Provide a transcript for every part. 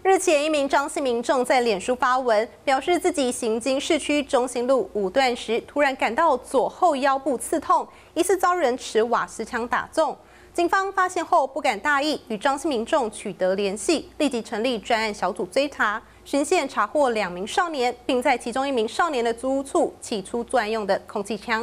日前，一名张姓民众在脸书发文，表示自己行经市区中心路5段时，突然感到左后腰部刺痛，疑似遭人持瓦斯枪打中。警方发现后不敢大意，与张姓民众取得联系，立即成立专案小组追查，循线查获2名少年，并在其中1名少年的租屋处起出作案用的空气枪。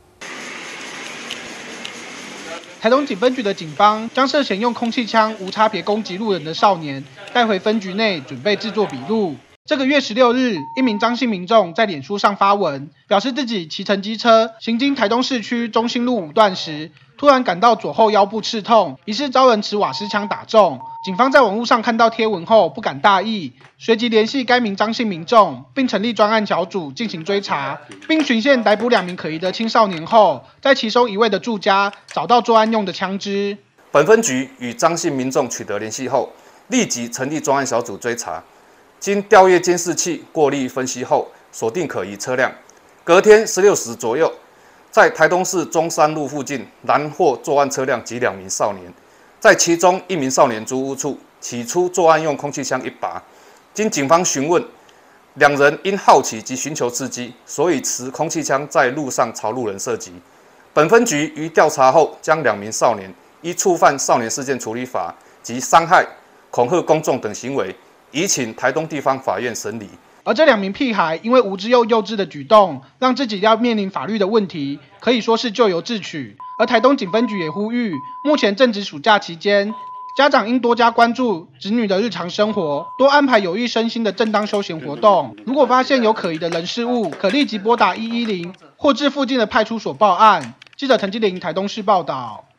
台东警分局的警方将涉嫌用空气枪无差别攻击路人的少年带回分局内，准备制作笔录。这个月16日，一名张姓民众在脸书上发文，表示自己骑乘机车行经台东市区中心路5段时，突然感到左后腰部刺痛，疑似遭人持瓦斯枪打中。警方在网络上看到贴文后不敢大意，随即联系该名张姓民众，并成立专案小组进行追查，并循线逮捕2名可疑的青少年后，在其中1位的住家找到作案用的枪支。 本分局与张姓民众取得联系后，立即成立专案小组追查。 经调阅监视器过滤分析后，锁定可疑车辆。隔天16时左右，在台东市中山路附近拦获作案车辆及2名少年，在其中1名少年租屋处起出作案用空气枪1把。经警方询问，2人因好奇及寻求刺激，所以持空气枪在路上朝路人射击。本分局于调查后，将2名少年依触犯少年事件处理法及伤害、恐吓公众等行为。 移请台东地方法院审理。 而这2名屁孩因为无知又幼稚的举动，让自己要面临法律的问题，可以说是咎由自取。而台东警分局也呼吁，目前正值暑假期间，家长应多加关注子女的日常生活，多安排有益身心的正当休闲活动。如果发现有可疑的人事物，可立即拨打110，或至附近的派出所报案。记者陈基玲台东市报道。